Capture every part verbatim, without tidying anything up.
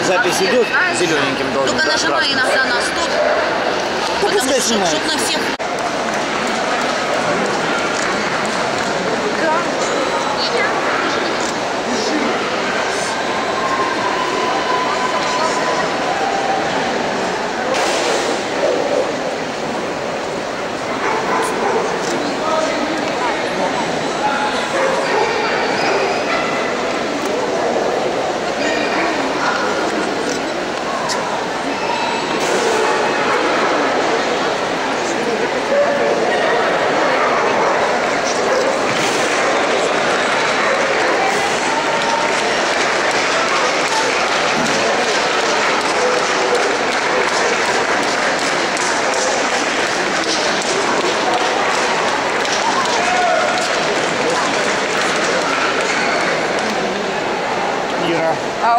Запись идет зелененьким должен. Только нажимай иногда на стоп. Да пускай снимает. Чтоб на всех. Ау.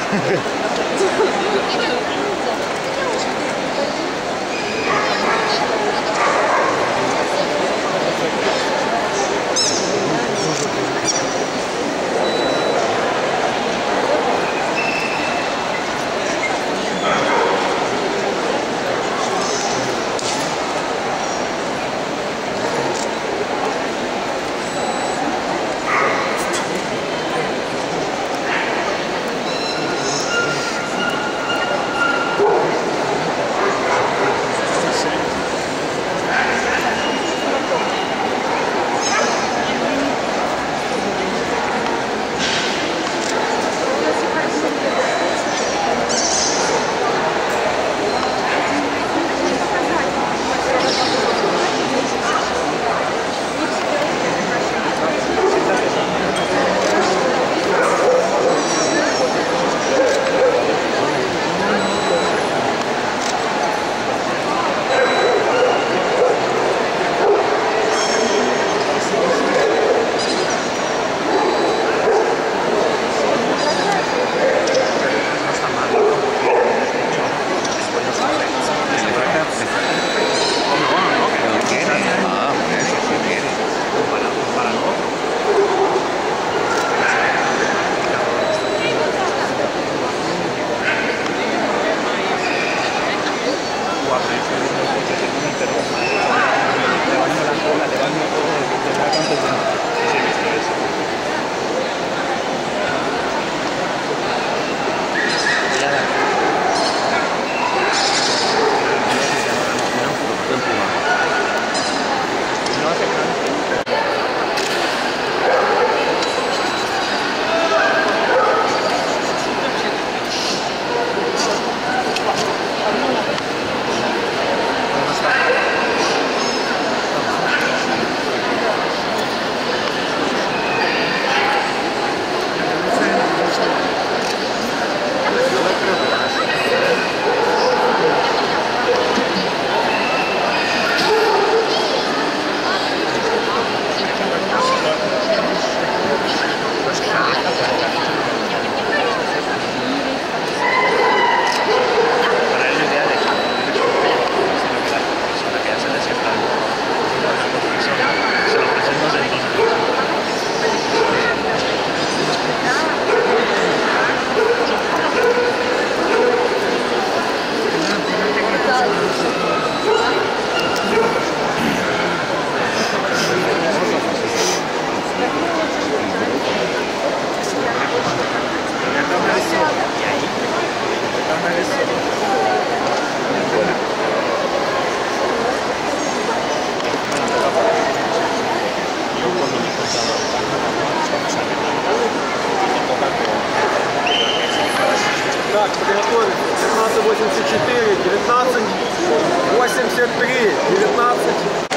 Так, приготовиться. девятнадцать восемьдесят четыре, девятнадцать восемьдесят три, девятнадцать.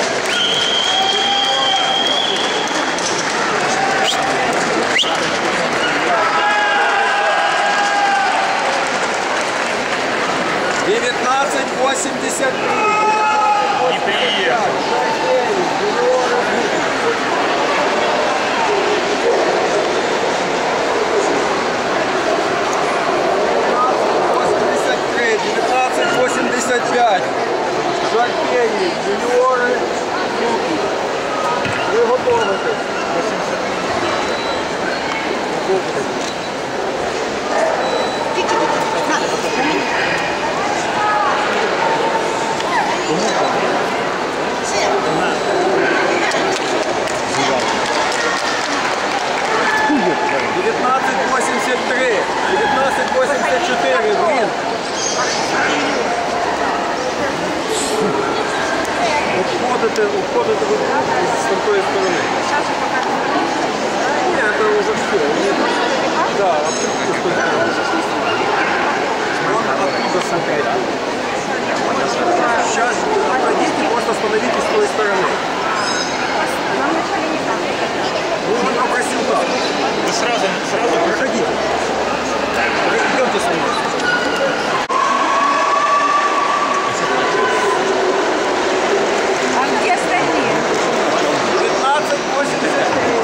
девятнадцать восемьдесят три. Не приехал. девятнадцать восемьдесят пять. Жакеи, юниоры, юки. Ви готовитесь. восемьдесят. уходите, уходите вы с той стороны. Нет, это уже все. Да, абсолютно. Оттуда смотреть. Сейчас пройдите, просто остановитесь с той стороны. Ну, он попросил так. Вы сразу, сразу проходите. Идемте со мной. А где остальные? девятнадцать восемьдесят три.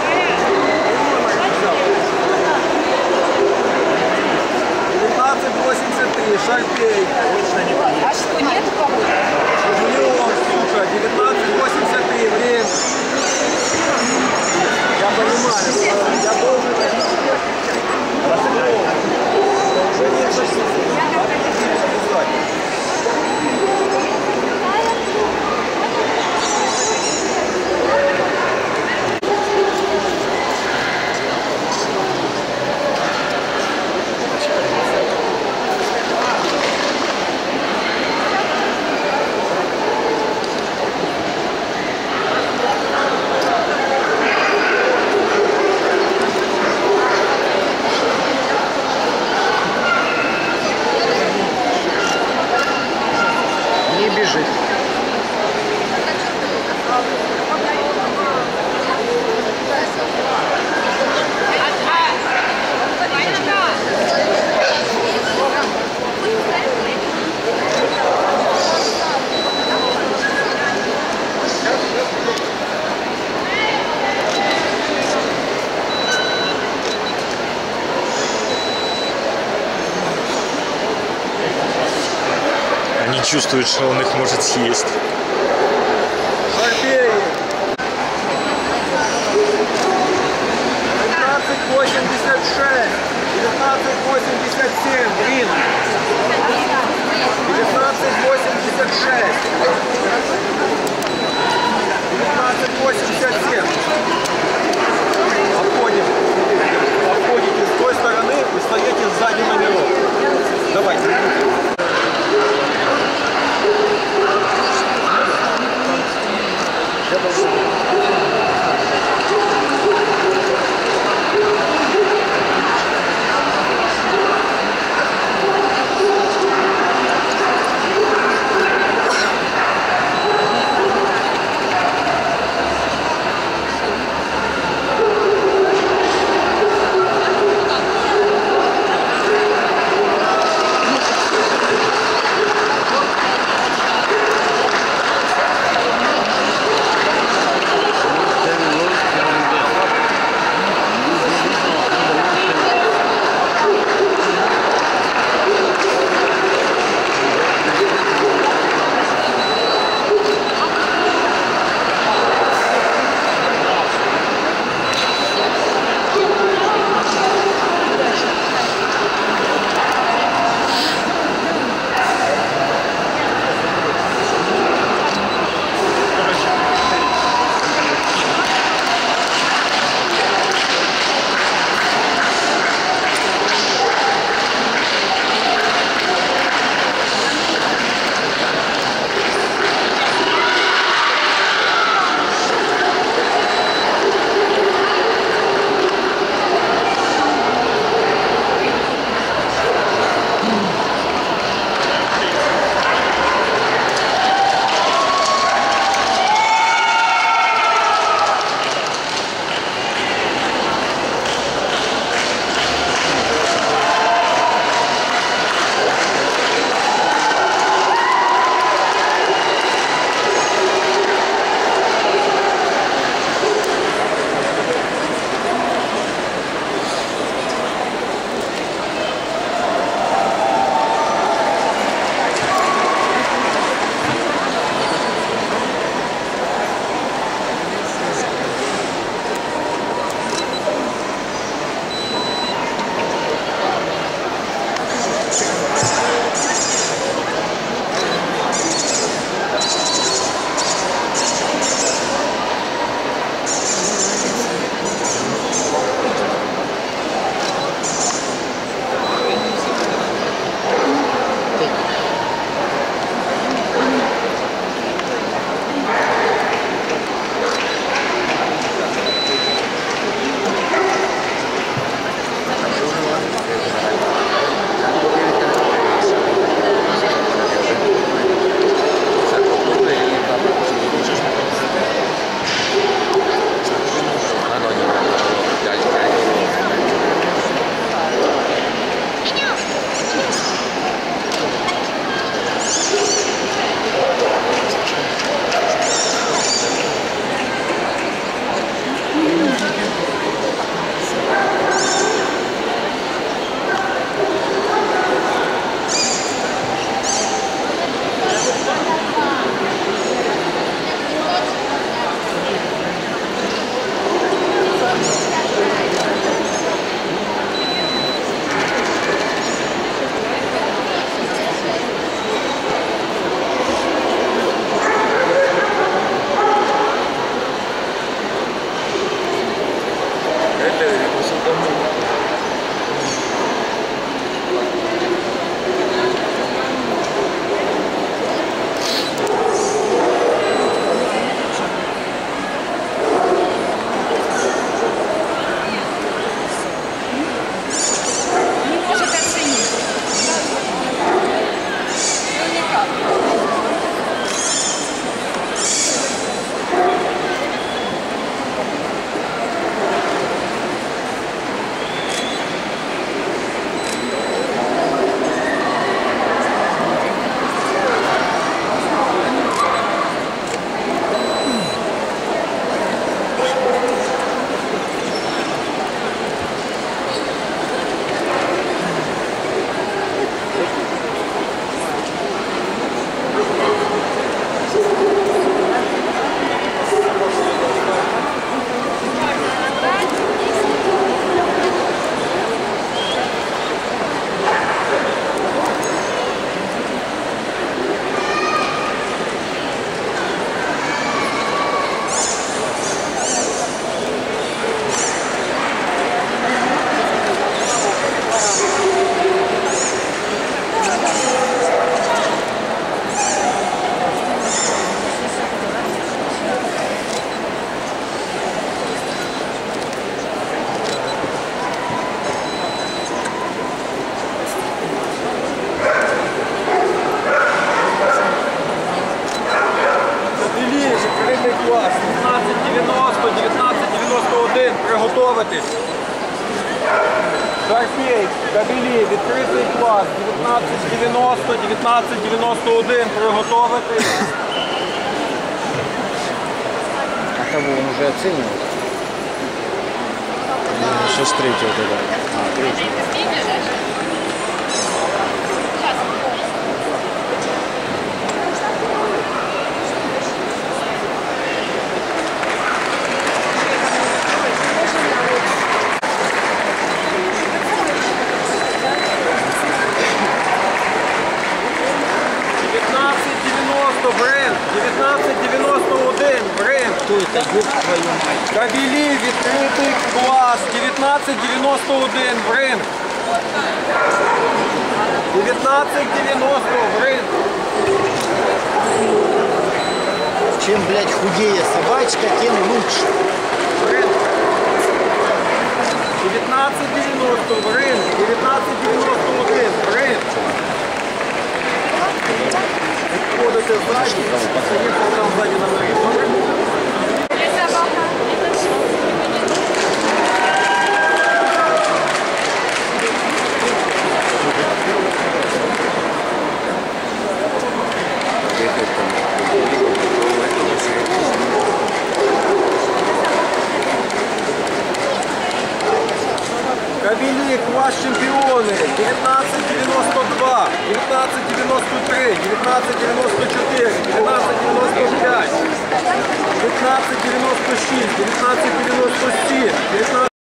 девятнадцать восемьдесят три. Шарпей. А что, нет кого-то? Жулион, сука. девятнадцать восемьдесят три. Время. Я понимаю. Я должен... Уже нет шасси. Не бежит. Они чувствуют, что он их может съесть. Шарпей. девятнадцать восемьдесят шесть. девятнадцать восемьдесят семь. Блин. девятнадцать восемьдесят шесть. девятнадцать восемьдесят семь. Обходим. Обходите с той стороны и встаете сзади номеров. Давайте. дітей, кабелі, відкритий клас, дев'ятнадцять дев'яносто, дев'ятнадцять дев'яносто один, приготовити. А того он уже оценивал. Еще с третьего тогда. А, третий. дев'ятнадцять дев'яносто, бренд, дев'ятнадцять дев'яносто один, бренд. Кто это? Ёб твою мать. Кабелі, відкритий клас, дев'ятнадцять дев'яносто один, бренд. дев'ятнадцять дев'яносто, бренд. Чем, блядь, худее собачка, тем лучше. Бренд. дев'ятнадцять дев'яносто, бренд. дев'ятнадцять дев'яносто один, бренд. Входите ззаді, поїхав там ззаді на ноги. Добре? Кабелі, клас чемпіони, дев'ятнадцять дев'яносто два, дев'ятнадцять дев'яносто три, дев'ятнадцять дев'яносто чотири, дев'ятнадцять дев'яносто п'ять, дев'ятнадцять дев'яносто шість, дев'ятнадцять дев'яносто сім, дев'ятнадцять